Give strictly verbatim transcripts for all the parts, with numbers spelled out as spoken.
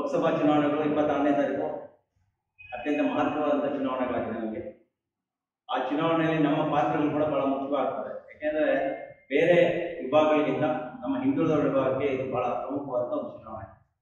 ಲೋಕಸಭಾ ಚುನಾವಣೆಗಳು ಇಪ್ಪತ್ತಾರನೇ ತಾರೀಕು ಅತ್ಯಂತ ಮಹತ್ವವಾದಂಥ ಚುನಾವಣೆಗಳಾಗಿದೆ ನಮಗೆ. ಆ ಚುನಾವಣೆಯಲ್ಲಿ ನಮ್ಮ ಪಾತ್ರಗಳು ಕೂಡ ಬಹಳ ಮುಖ್ಯವಾಗ್ತದೆ. ಯಾಕೆಂದರೆ ಬೇರೆ ವಿಭಾಗಗಳಿಗಿಂತ ನಮ್ಮ ಹಿಂದುಳಿದ ವಿಭಾಗಕ್ಕೆ ಇದು ಬಹಳ ಪ್ರಮುಖವಾದಂಥ ಒಂದು ಚುನಾವಣೆ.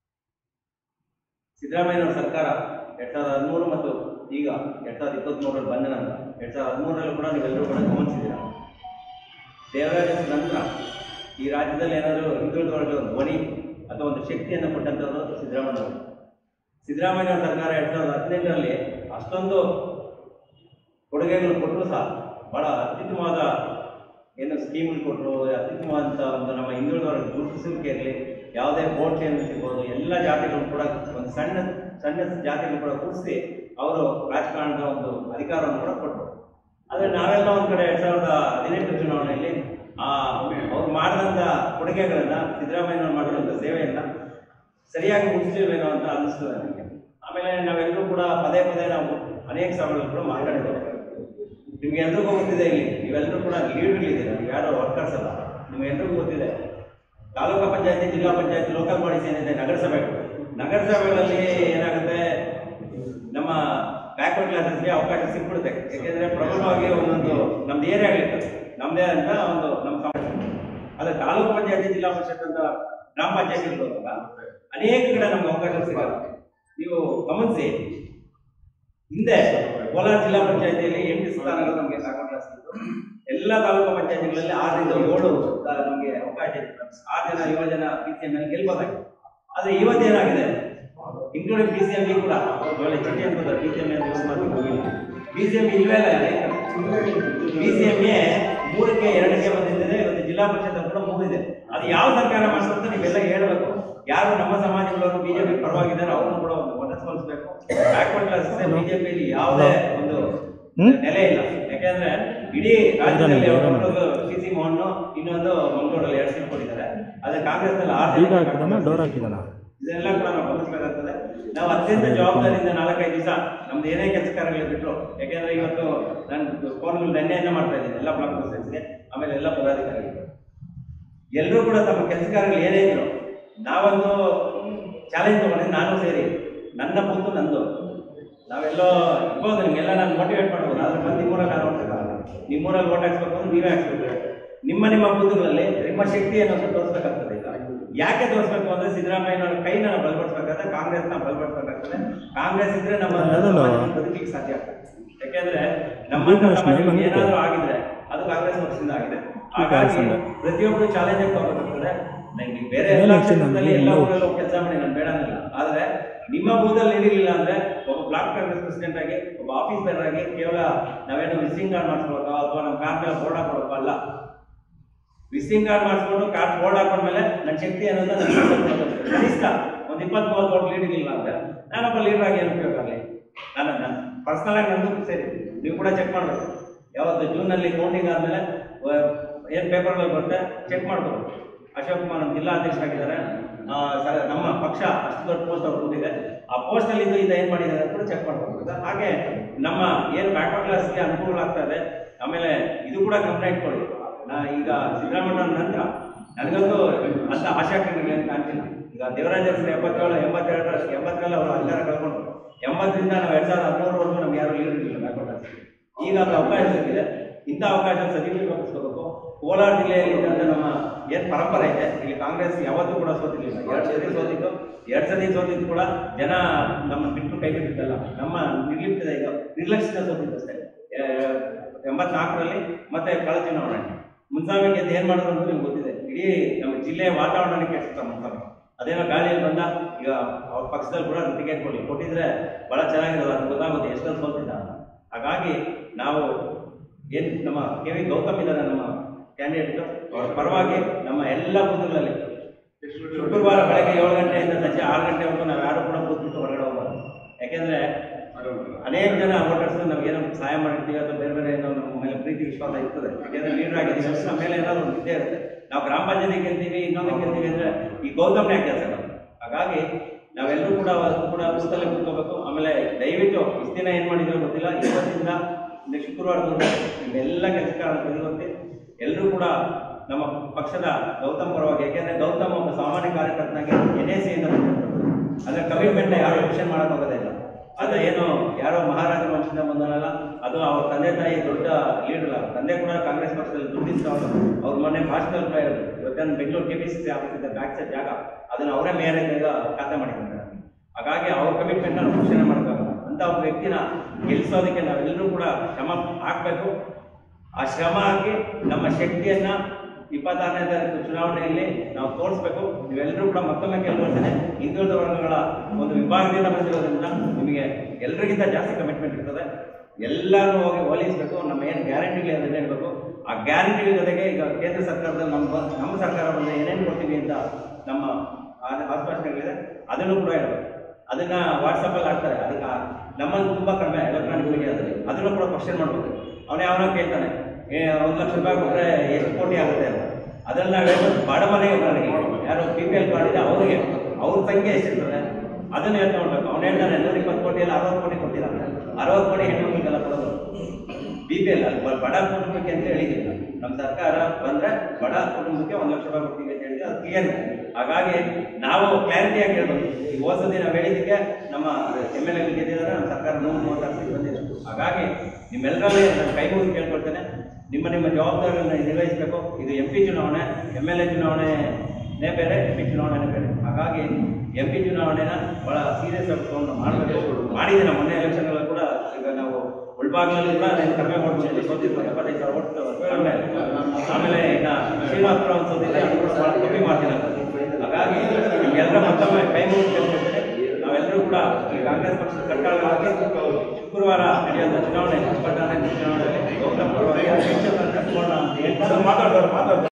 ಸಿದ್ದರಾಮಯ್ಯನವರ ಸರ್ಕಾರ ಎರಡ್ ಸಾವಿರದ ಹದಿಮೂರು ಮತ್ತು ಈಗ ಎರಡ್ ಸಾವಿರದ ಇಪ್ಪತ್ತ್ಮೂರರಲ್ಲಿ ಬಂದ ನಂತರ ಎರಡ್ ಸಾವಿರದ ಹದಿಮೂರರಲ್ಲಿ ಕೂಡ ನೀವೆಲ್ಲರೂ ಕೂಡ ಗಮನಿಸಿದ್ದೀರ. ದೇವರಾಜ ನಂತರ ಈ ರಾಜ್ಯದಲ್ಲಿ ಏನಾದರೂ ಹಿಂದುಳಿದವರಿಗೆ ಒಂದು ಧ್ವನಿ ಅಥವಾ ಒಂದು ಶಕ್ತಿಯನ್ನು ಕೊಟ್ಟಂಥದ್ದು ಸಿದ್ದರಾಮಯ್ಯನವರು. ಸಿದ್ದರಾಮಯ್ಯನವರ ಸರ್ಕಾರ ಎರಡ್ ಸಾವಿರದ ಹದಿನೆಂಟರಲ್ಲಿ ಅಷ್ಟೊಂದು ಕೊಡುಗೆಗಳು ಕೊಟ್ಟರು ಸಹ ಬಹಳ ಅತ್ಯುತ್ತಮವಾದ ಏನು ಸ್ಕೀಮ್ಗಳು ಕೊಟ್ಟರು, ಅತ್ಯುತ್ತಮವಾದಂಥ ಒಂದು ನಮ್ಮ ಹಿಂದುಳಿದವರಿಗೆ ಗುರುತಿಸುವಿಕೆ ಇರಲಿ, ಯಾವುದೇ ಬೋಟ್ ಏನು ಸಿಗ್ಬೋದು, ಎಲ್ಲ ಜಾತಿಗಳು ಕೂಡ ಒಂದು ಸಣ್ಣ ಸಣ್ಣ ಜಾತಿಗಳು ಕೂಡ ಕೂರಿಸಿ ಅವರು ರಾಜಕಾರಣದ ಒಂದು ಅಧಿಕಾರವನ್ನು ಕೂಡ ಕೊಟ್ಟರು. ಆದರೆ ನಾವೆಲ್ಲ ಒಂದು ಕಡೆ ಎರಡ್ ಸಾವಿರದ ಹದಿನೆಂಟು ಚುನಾವಣೆಯಲ್ಲಿ ಆ ಅವ್ರು ಮಾಡಿದಂಥ ಕೊಡುಗೆಗಳನ್ನು, ಸಿದ್ದರಾಮಯ್ಯನವ್ರು ಮಾಡಿದಂಥ ಸೇವೆಯನ್ನು ಸರಿಯಾಗಿ ಮುಗಿಸ್ತೀವೇನೋ ಅಂತ ಅನ್ನಿಸ್ತದೆ ನನಗೆ. ಆಮೇಲೆ ನಾವೆಲ್ಲರೂ ಕೂಡ ಪದೇ ಪದೇ ನಾವು ಅನೇಕ ಸಭೆಗಳು ಕೂಡ ಮಾತಾಡಿದ್ದೇವೆ. ನಿಮ್ಗೆ ಎಲ್ರಿಗೂ ಗೊತ್ತಿದೆ, ಇಲ್ಲಿ ನೀವೆಲ್ಲರೂ ಕೂಡ ಲೀಡರ್ಗಳಿದ್ದೀರ, ನೀವು ಯಾರೋ ವರ್ಕರ್ಸ್ ಅಲ್ಲ. ನಿಮ್ಗೆಲ್ರಿಗೂ ಗೊತ್ತಿದೆ ತಾಲೂಕು ಪಂಚಾಯತಿ, ಜಿಲ್ಲಾ ಪಂಚಾಯತಿ, ಲೋಕಲ್ ಬಾಡೀಸ್ ಏನಿದೆ, ನಗರಸಭೆಗಳು ನಗರಸಭೆಗಳಲ್ಲಿ ಏನಾಗುತ್ತೆ, ನಮ್ಮ ಬ್ಯಾಕ್ವರ್ಡ್ ಕ್ಲಾಸಸ್ಗೆ ಅವಕಾಶ ಸಿಕ್ಬಿಡುತ್ತೆ. ಯಾಕೆಂದರೆ ಪ್ರಬಲವಾಗಿ ಒಂದೊಂದು ನಮ್ದು ಏರಿಯಾಗಳಿರ್ತದೆ, ನಮ್ಮದೇ ಅಂತ ಒಂದು ನಮ್ಮ ಸಮಸ್ಯೆ. ಆದರೆ ತಾಲೂಕು ಪಂಚಾಯತಿ, ಜಿಲ್ಲಾ ಪರಿಷತ್ ಅಂತ ಗ್ರಾಮ ಪಂಚಾಯತಿಗಳು ಹೋದಾಗ ಅನೇಕ ಕಡೆ ನಮ್ಗೆ ಅವಕಾಶ ಸಿಗಲ್ಲ. ನೀವು ಗಮನಿಸಿ, ಹಿಂದೆ ಕೋಲಾರ ಜಿಲ್ಲಾ ಪಂಚಾಯತಿಯಲ್ಲಿ ಎಂಟು ಸ್ಥಾನಗಳು ನಮಗೆ ಸಾಕಾಗ ಸಿಕ್ತು. ಎಲ್ಲ ತಾಲೂಕು ಪಂಚಾಯತಿಗಳಲ್ಲಿ ಆರರಿಂದ ಏಳು ನಮಗೆ ಅವಕಾಶ ಇತ್ತು. ಆರು ಜನ ಏಳು ಜನ ಪಿ ಸಿ ಎಂ ಎಲ್ ಗೆಲ್ಬೋದಾಗಿದೆ. ಆದರೆ ಇವತ್ತೇನಾಗಿದೆ, ಇನ್ಕ್ಲೂಡಿಂಗ್ ಪಿ ಸಿ ಎಂ ಕೂಡ ಒಳ್ಳೆ ಚಟ್ಟಿ ಅನ್ಕೋತಾರೆ. ಪಿ ಸಿ ಎಂ ಯೂಸ್ ಮಾಡಿ ಹೋಗಿಲ್ಲ, ಪಿ ಸಿ ಎಂ ಇಲ್ವೇ ಇಲ್ಲ. ಪಿ ಸಿ ಎಂಗೆ ಮೂರಕ್ಕೆ ಎರಡಕ್ಕೆ ಬಂದಿದೆ. ಇವತ್ತು ಜಿಲ್ಲಾ ಪರಿಷತ್ ಕೂಡ ಮೂರಿದೆ. ಅದು ಯಾವ ಸರ್ಕಾರ ಮಾಡಿಸುತ್ತೆ ನೀವೆಲ್ಲ ಹೇಳಬೇಕು. ಯಾರು ನಮ್ಮ ಸಮಾಜಗಳವರು ಬಿಜೆಪಿ ಪರವಾಗಿದ್ದಾರೆ ಅವ್ರನ್ನು ಕೂಡ ಒಂದು ಒಟ್ಟಿಸ್ಕೊಳಿಸಬೇಕು. ಬ್ಯಾಕ್ವರ್ಡ್ ಕ್ಲಾಸ್ ಬಿಜೆಪಿಯಲ್ಲಿ ಯಾವುದೇ ಒಂದು ನೆಲೆ ಇಲ್ಲ. ಯಾಕೆಂದ್ರೆ ಇಡೀ ರಾಜ್ಯದಲ್ಲಿ ಸಿ ಸಿ ಮೋಹನ್ ಇನ್ನೊಂದು ಮಂಗಳೂರಲ್ಲಿ ಎರಡು ಸೀಟ್ ಕೊಟ್ಟಿದ್ದಾರೆ. ಅದೇ ಕಾಂಗ್ರೆಸ್ ನಲ್ಲಿ ಆರು ಇದೆಲ್ಲ ಕೂಡ ನಾವು ಗಮನಿಸಬೇಕಾಗ್ತದೆ. ನಾವು ಅತ್ಯಂತ ಜವಾಬ್ದಾರಿಯಿಂದ ನಾಲ್ಕೈದು ದಿವಸ ನಮ್ದು ಏನೇ ಕೆಲಸ ಕಾರ್ಯಗಳು ಬಿಟ್ಟರು. ಯಾಕೆಂದ್ರೆ ಇವತ್ತು ನಾನು ಫೋನ್ಗಳು ನೆನ್ನೆಯನ್ನ ಮಾಡ್ತಾ ಇದ್ದೀನಿ ಎಲ್ಲ ಬ್ಲಾಕ್ ಪ್ರೆಸಿಡೆಂಟ್ಸ್ಗೆ, ಆಮೇಲೆ ಎಲ್ಲ ಪದಾಧಿಕಾರಿಗಳು ಎಲ್ಲರೂ ಕೂಡ ತಮ್ಮ ಕೆಲಸ ಕಾರ್ಯಗಳು ಏನೇ ಇದ್ರು ನಾವೊಂದು ಚಾಲೆಂಜ್ ತಗೊಂಡು ನಾನು ಸೇರಿ ನನ್ನ ಬೂತು ನಂದು ನಾವೆಲ್ಲೋ ಇರ್ಬೋದು. ನಿಮ್ಗೆಲ್ಲ ನಾನು ಮೋಟಿವೇಟ್ ಮಾಡ್ಬೋದು. ಆದ್ರೆ ಬಂದು ನಿಮ್ಮೂರಲ್ಲಿ ನಾನು ಓಡ್ಸಕ್ಕಾಗಲ್ಲ. ನಿಮ್ಮೂರಲ್ಲಿ ಓಟ್ ಹಾಕ್ಸ್ಬೇಕು ಅಂದ್ರೆ ನೀವೇ ಹಾಕ್ಸ್ಬೇಕು. ನಿಮ್ಮ ನಿಮ್ಮ ಬೂತುಗಳಲ್ಲಿ ನಿಮ್ಮ ಶಕ್ತಿಯನ್ನು ತೋರಿಸ್ಬೇಕಾಗ್ತದೆ. ಈಗ ಯಾಕೆ ತೋರಿಸ್ಬೇಕು ಅಂದ್ರೆ ಸಿದ್ದರಾಮಯ್ಯನವರ ಕೈನ ನಾವು ಬಲಪಡಿಸ್ಬೇಕಾಗ್ತದೆ, ಕಾಂಗ್ರೆಸ್ನ ಬಲಪಡಿಸ್ಬೇಕಾಗ್ತದೆ. ಕಾಂಗ್ರೆಸ್ ಇದ್ರೆ ನಮ್ಮ ಬದುಕಲಿಕ್ಕೆ ಸಾಧ್ಯ ಆಗ್ತದೆ. ಯಾಕೆಂದ್ರೆ ನಮ್ಮ ಏನಾದರೂ ಆಗಿದ್ರೆ ಅದು ಕಾಂಗ್ರೆಸ್ ಪಕ್ಷದಿಂದ ಆಗಿದೆ. ಹಾಗಾಗಿ ಪ್ರತಿಯೊಬ್ಬರು ಚಾಲೆಂಜ್ ಆಗಿ ತಗೋಬೇಕಾಗ್ತದೆ. ನಂಗೆ ಬೇರೆ ಎಲ್ಲ ಕ್ಷೇತ್ರದಲ್ಲಿ ಎಲ್ಲ ಊರಲ್ಲೂ ಕೆಲಸ ಮಾಡಿ ನಾನು ಬೇಡನಿಲ್ಲ. ಆದ್ರೆ ನಿಮ್ಮ ಬೂದಲ್ಲಿ ನೀಡಿರಲಿಲ್ಲ ಅಂದ್ರೆ ಒಬ್ಬ ಬ್ಲಾಕ್ ಕಾಂಗ್ರೆಸ್ ಪ್ರೆಸಿಡೆಂಟ್ ಆಗಿ, ಒಬ್ಬ ಆಫೀಸರ್ ಆಗಿ ಕೇವಲ ನಾವೇನೋ ವಿಸಿಟಿಂಗ್ ಕಾರ್ಡ್ ಮಾಡಿಸ್ಕೊಳಕ ಅಥವಾ ನಮ್ಮ ಕಾರ್ ಮೇಲೆ ಬೋರ್ಡ್ ಹಾಕೊಳಕ ಅಲ್ಲ. ವಿಸಿಟಿಂಗ್ ಕಾರ್ಡ್ ಮಾಡಿಸ್ಕೊಂಡು ಕಾರ್ ಬೋರ್ಡ್ ಹಾಕೊಂಡ್ಮೇಲೆ ನನ್ನ ಶಕ್ತಿ ಅನ್ನೋದು ನನ್ನ ಕನಿಷ್ಠ ಒಂದು ಇಪ್ಪತ್ತ್ ಮೂವತ್ತು ಕೋಟಿ ಲೀಡ್ ಇರಲಿಲ್ಲ ಅಂದ್ರೆ ನಾನೊಬ್ಬ ಲೀಡರ್ ಆಗಿ ಏನು ಉಪಯೋಗ ಆಗಲಿ. ನಾನು ನಾನು ಪರ್ಸನಲ್ ಆಗಿ ನಂದು ಸೇರಿ ನೀವು ಕೂಡ ಚೆಕ್ ಮಾಡಬೇಕು. ಯಾವತ್ತು ಜೂನಲ್ಲಿ ಕೌಂಟಿಂಗ್ ಆದಮೇಲೆ ಏನು ಪೇಪರ್ಗಳಲ್ಲಿ ಬರುತ್ತೆ ಚೆಕ್ ಮಾಡ್ಬೋದು. ಅಶೋಕ್ ಕುಮಾರ್ ನಮ್ಮ ಜಿಲ್ಲಾ ಅಧ್ಯಕ್ಷರಾಗಿದ್ದಾರೆ. ನಮ್ಮ ಪಕ್ಷ ಅಷ್ಟು ದೊಡ್ಡ ಪೋಸ್ಟ್ ಅವ್ರು ಕೊಟ್ಟಿದೆ. ಆ ಪೋಸ್ಟಲ್ಲಿ ಇದು ಇದು ಏನು ಮಾಡಿದ್ದಾರೆ ಕೂಡ ಚೆಕ್ ಮಾಡ್ಬೋದು. ಹಾಗೆ ನಮ್ಮ ಏನು ಬ್ಯಾಕ್ವರ್ಡ್ ಕ್ಲಾಸ್ಗೆ ಅನುಕೂಲಗಳಾಗ್ತಾ ಇದೆ. ಆಮೇಲೆ ಇದು ಕೂಡ ಗಮನ ಇಟ್ಕೊಳ್ಳಿ. ನಾ ಈಗ ಸಿದ್ದರಾಮಯ್ಯ ನಂತರ ನನಗಂತೂ ಅಂತ ಆಶಾಕಿರಣಗಳು ಏನು ಕಾಣ್ತಿಲ್ಲ. ಈಗ ದೇವರಾಜ ಹೆಸರು ಎಪ್ಪತ್ತೇಳು ಎಂಬತ್ತೆರಡರ ಎಂಬತ್ತರಲ್ಲಿ ಅವರು ಅಧಿಕಾರ ಕಳ್ಕೊಂಡ್ರು. ಎಂಬತ್ತರಿಂದ ನಾವು ಎರಡ್ ಸಾವಿರದ ಹದಿಮೂರವರೆಗೂ ನಮ್ಗೆ ಯಾರು ಲೀಡರ್ ಇರಲಿಲ್ಲ ಬ್ಯಾಕ್ವರ್ಡ್ ಕ್ಲಾಸ್. ಈಗ ಅದು ಅವಕಾಶ ಸಿಕ್ಕಿದೆ. ಇಂಥ ಅವಕಾಶ ಸದುಪಯೋಗಿಸ್ಕೋಬೇಕು. ಕೋಲಾರ ಜಿಲ್ಲೆಯಲ್ಲಿ ಇದ್ದಂಥ ನಮ್ಮ ಏನು ಪರಂಪರೆ ಇದೆ, ಇಲ್ಲಿ ಕಾಂಗ್ರೆಸ್ ಯಾವತ್ತೂ ಕೂಡ ಸೋತಿರ್ಲಿಲ್ಲ. ಎರಡು ಸತಿ ಸೋತಿತ್ತು, ಎರಡು ಸತಿ ಸೋತಿದ್ದು ಕೂಡ ಜನ ನಮ್ಮನ್ನು ಬಿಟ್ಟು ಕೈ ಬಿಟ್ಟಿದ್ದಲ್ಲ, ನಮ್ಮ ನಿರ್ಲಿಪ್ತದ ಇದು ನಿರ್ಲಕ್ಷ್ಯದ ಸೋತಿತ್ತು ಅಷ್ಟೇ. ಎಂಬತ್ನಾಲ್ಕರಲ್ಲಿ ಮತ್ತೆ ಕಳೆದ ಚುನಾವಣೆ ಮುನ್ಸಾಮಿ ಗೆದ್ದು ಏನು ಮಾಡಿದ್ರು ಅಂತ ನಿಮ್ಗೆ ಗೊತ್ತಿದೆ. ಇಡೀ ನಮ್ಮ ಜಿಲ್ಲೆಯ ವಾತಾವರಣಕ್ಕೆ ಕೆಡಿಸ್ತಾರೆ ಮುನ್ಸಾಮಿ. ಅದೇನೋ ಗಾಳಿಯಲ್ಲಿ ಬಂದ. ಈಗ ಅವ್ರ ಪಕ್ಷದಲ್ಲಿ ಕೂಡ ಟಿಕೆಟ್ ಕೊಡಿ ಕೊಟ್ಟಿದ್ರೆ ಭಾಳ ಚೆನ್ನಾಗಿರೋದು. ಅದು ಗೊತ್ತಾಗುತ್ತೆ ಎಷ್ಟೊಂದು ಸೋತಿದ್ದ ಅಂತ. ಹಾಗಾಗಿ ನಾವು ಏನು ನಮ್ಮ ಕೆ ವಿ ಗೌತಮ್ ಇದ್ದಾರೆ ನಮ್ಮ ಕ್ಯಾಂಡಿಡೇಟ್, ಅವರ ಪರವಾಗಿ ನಮ್ಮ ಎಲ್ಲ ಬೂತ್ಗಳಲ್ಲಿ ಶುಕ್ರವಾರ ಬೆಳಗ್ಗೆ ಏಳು ಗಂಟೆಯಿಂದ ಸಂಜೆ ಆರು ಗಂಟೆವರೆಗೂ ನಾವು ಯಾರು ಕೂಡ ಬೂತ್ ಬಿಟ್ಟು ಹೊರಗಡೆ ಹೋಗ್ಬಾರ್ದು. ಯಾಕೆಂದರೆ ಅನೇಕ ಜನ ವೋಟರ್ಸ್ ನಮಗೇನೋ ಸಹಾಯ ಮಾಡಿರ್ತೀವಿ ಅಥವಾ ಬೇರೆ ಬೇರೆ ಏನೋ ನಮ್ಮ ಮೇಲೆ ಪ್ರೀತಿ ವಿಶ್ವಾಸ ಇರ್ತದೆ. ಯಾಕೆಂದರೆ ಲೀಡರ್ ಆಗಿದ್ದೀವಿ ಅಷ್ಟು ನಮ್ಮ ಮೇಲೆ ಏನಾದರೂ ಒಂದು ಇದ್ದೇ ಇರುತ್ತೆ. ನಾವು ಗ್ರಾಮ ಪಂಚಾಯತಿ ಗೆಲ್ತೀವಿ, ಇನ್ನೊಂದು ಗೆಲ್ತೀವಿ ಅಂದರೆ ಈ ಗೌತಮ್ನೇ ಕೆಲಸ. ಹಾಗಾಗಿ ನಾವೆಲ್ಲರೂ ಕೂಡ ಕೂಡ ಬೂತಲ್ಲೇ ಕೂತ್ಕೋಬೇಕು. ಆಮೇಲೆ ದಯವಿಟ್ಟು ಇಷ್ಟು ದಿನ ಏನು ಮಾಡಿದ್ರು ಗೊತ್ತಿಲ್ಲ, ಇವತ್ತಿಂದ ಶುಕ್ರವಾರದಿಂದ ನಿಮ್ಮೆಲ್ಲ ಕೆಲಸ ಪ್ರತಿಗೊತ್ತಿ ಎಲ್ಲರೂ ಕೂಡ ನಮ್ಮ ಪಕ್ಷದ ಗೌತಮ್ ಪರವಾಗಿ. ಯಾಕೆಂದರೆ ಗೌತಮ್ ಒಬ್ಬ ಸಾಮಾನ್ಯ ಕಾರ್ಯಕರ್ತನಾಗಿ ಎನ್ ಎ ಸಿಯಿಂದ ಅದರ ಕಮಿಟ್ಮೆಂಟ್ ಯಾರು ಕ್ವಶನ್ ಮಾಡಕ್ ಹೋಗೋದೇ ಇಲ್ಲ. ಅದು ಏನು ಯಾರೋ ಮಹಾರಾಜರ ವಂಶದಿಂದ ಬಂದನಲ್ಲ, ಅದು ಅವ್ರ ತಂದೆ ತಾಯಿ ದೊಡ್ಡ ಲೀಡರ್ ಅಲ್ಲ, ತಂದೆ ಕೂಡ ಕಾಂಗ್ರೆಸ್ ಪಕ್ಷದಲ್ಲಿ ದುಡ್ಡಿಸ್ತವರು. ಅವ್ರ ಮೊನ್ನೆ ಭಾಷಣದಲ್ಲಿ ಕೂಡ ಇರೋದು, ಇವತ್ತೇನು Bengaluru K P C C office ಇದೆ, ಬ್ಯಾಕ್ ಸೈಡ್ ಜಾಗ, ಅದನ್ನು ಅವರೇ ಮೇಯರ್ ಇದ್ದಾಗ ಖಾತೆ ಮಾಡಿದ್ದಾರೆ. ಹಾಗಾಗಿ ಅವ್ರ ಕಮಿಟ್ಮೆಂಟ್ ನಾವು ಘೋಷಣೆ ಮಾಡೋಕ್ಕಾಗಲ್ಲ. ಅಂತ ಒಬ್ಬ ವ್ಯಕ್ತಿನ ಗೆಲ್ಲಿಸೋದಕ್ಕೆ ನಾವೆಲ್ಲರೂ ಕೂಡ ಶ್ರಮ ಹಾಕಬೇಕು. ಆ ಶ್ರಮ ಹಾಕಿ ನಮ್ಮ ಶಕ್ತಿಯನ್ನ ಇಪ್ಪತ್ತಾರನೇ ತಾರೀಕು ಚುನಾವಣೆಯಲ್ಲಿ ನಾವು ತೋರಿಸ್ಬೇಕು. ನೀವೆಲ್ಲರೂ ಕೂಡ ಮತ್ತೊಮ್ಮೆ ಕೇಳ್ಕೊಳ್ತೇನೆ, ಹಿಂದುಳಿದ ವರ್ಗಗಳ ಒಂದು ವಿಭಾಗದಿಂದ ಬಂದಿರೋದ್ರಿಂದ ನಿಮಗೆ ಎಲ್ಲರಿಗಿಂತ ಜಾಸ್ತಿ ಕಮಿಟ್ಮೆಂಟ್ ಇರ್ತದೆ. ಎಲ್ಲರೂ ಹೋಗಿ ಹೋಲಿಸಬೇಕು. ನಮ್ಮ ಏನು ಗ್ಯಾರಂಟಿಗಳು ಅದನ್ನೇ ಹೇಳಬೇಕು. ಆ ಗ್ಯಾರಂಟಿಗಳ ಜೊತೆಗೆ ಈಗ ಕೇಂದ್ರ ಸರ್ಕಾರದಲ್ಲಿ ನಮ್ಮ ನಮ್ಮ ಸರ್ಕಾರ ಬಂದು ಏನೇನು ಕೊಡ್ತೀವಿ ಅಂತ ನಮ್ಮ ಆಶ್ವಾಸನೆಗಳಿದೆ, ಅದನ್ನು ಕೂಡ ಹೇಳಬೇಕು. ಅದನ್ನ ವಾಟ್ಸಪ್ಪಲ್ಲಿ ಹಾಕ್ತಾರೆ, ಅದಕ್ಕೆ ನಮ್ಮಲ್ಲಿ ತುಂಬ ಕಡಿಮೆ ಎಲೆಕ್ಟ್ರಾನಿಕ್ ಮೀಡಿಯಾ ಅದರಲ್ಲಿ, ಅದನ್ನು ಕೂಡ ಕ್ವಶನ್ ಮಾಡಬೇಕು. ಅವನೇ ಅವನ ಕೇಳ್ತಾನೆ, ಏ ಒಂದು ಲಕ್ಷ ರೂಪಾಯಿ ಕೊಟ್ಟರೆ ಎಷ್ಟು ಕೋಟಿ ಆಗುತ್ತೆ ಅಂತ. ಅದೆಲ್ಲ ಹೇಳ್ಬೋದು. ಬಡ ಮನೆಗೆ ಯಾರು ಬಿ ಪಿ ಎಲ್ ಕಾರ್ಡ್ ಇದೆ ಅವರಿಗೆ ಅವ್ರ ಸಂಖ್ಯೆ ಎಷ್ಟಿರ್ತದೆ ಅದನ್ನು ಹೇಳ್ತಾ ಹೋಗ್ಬೇಕು. ಅವ್ನು ಹೇಳ್ತಾನೆ ನೂರ ಇಪ್ಪತ್ತು ಕೋಟಿಯಲ್ಲಿ ಅರವತ್ತು ಕೋಟಿ ಕೊಟ್ಟಿದ್ದಾನೆ, ಅರವತ್ತು ಕೋಟಿ ಹೆಣ್ಮಕ್ಳಿಗೆಲ್ಲ ಕೊಡೋದು ಬಿ ಪಿ ಎಲ್ ಅಲ್ಲಿ ಬಡ ಕುಟುಂಬಕ್ಕೆ ಅಂತ ಹೇಳಿದ್ವಿ. ನಮ್ಮ ಸರ್ಕಾರ ಬಂದರೆ ಬಡ ಕುಟುಂಬಕ್ಕೆ ಒಂದು ಲಕ್ಷ ರೂಪಾಯಿ ಕೊಡ್ತೀವಿ ಅಂತ ಹೇಳಿದ್ರೆ ಅದು ಕ್ಲಿಯರ್. ಹಾಗಾಗಿ ನಾವು ಕ್ಲಾರಿಟಿಯಾಗಿ ಹೇಳ್ಬೋದು. ಈ ಹೋದ ದಿನ ಹೇಳಿದ್ದಕ್ಕೆ ನಮ್ಮ ಎಮ್ ಎಲ್ ಎ ಗೆದ್ದಿದ್ದಾರೆ, ನಮ್ಮ ಸರ್ಕಾರ ನೂರ ಮೂವತ್ತಾರು ಸೀಟ್ ಬಂದಿದೆ. ಹಾಗಾಗಿ ನಿಮ್ಮೆಲ್ಲರಲ್ಲಿ ನಾನು ಕೈ ಮುಗಿದು ಕೇಳ್ಕೊಳ್ತೇನೆ, ನಿಮ್ಮ ನಿಮ್ಮ ಜವಾಬ್ದಾರಿಗಳನ್ನ ನಿರ್ವಹಿಸಬೇಕು. ಇದು ಎಂ ಪಿ ಚುನಾವಣೆ, ಎಮ್ ಎಲ್ ಎ ಚುನಾವಣೆನೇ ಬೇರೆ, ಎಂ ಪಿ ಚುನಾವಣೆನೇ ಬೇರೆ. ಹಾಗಾಗಿ ಎಂ ಪಿ ಚುನಾವಣೆನ ಭಾಳ ಸೀರಿಯಸ್ ಆಗಿ ತೊಗೊಂಡು ಮಾಡಬೇಕು. ಮಾಡಿದ್ದೀನ ಮೊನ್ನೆ ಎಲೆಕ್ಷನ್ಗಳಲ್ಲಿ ಕೂಡ. ಈಗ ನಾವು ಉಳ್ಬಾಗ್ನಲ್ಲಿ ಕೂಡ ನಾನು ಕಡಿಮೆ ಓಟ್ ಮಾಡಿ ಸೋತಿದ್ರು, ಎಪ್ಪತ್ತೈದು ಸಾವಿರ ಓಟ್ ಕಡಿಮೆ. ಆಮೇಲೆ ಇನ್ನು ಶ್ರೀನಿವಾಸಪುರ ಒಂದು ಸೋತಿದ್ದೆ, ಅದು ಕೂಡ ಭಾಳ ಕಮ್ಮಿ ಮಾಡ್ತೀನಿ ಅಂತ. ಹಾಗಾಗಿ ನಿಮ್ಗೆಲ್ಲರ ಮತ್ತೊಮ್ಮೆ ಕೈ ಮುಗಿದು ಕೇಳ್ಕೊಳ್ತೇನೆ, ನಾವೆಲ್ಲರೂ ಕೂಡ ಈ ಕಾಂಗ್ರೆಸ್ ಪಕ್ಷದ ಕಟ್ಟಾಳವಾಗಿ ಶುಕ್ರವಾರ ನಡೆಯುವಂಥ ಚುನಾವಣೆ ಇಪ್ಪತ್ತಾರನೇ ಚುನಾವಣೆಯಲ್ಲಿ ಗೌತಮ್ ಪರವಾಗಿ ಅಂತ ಹೇಳ್ತಾರೆ.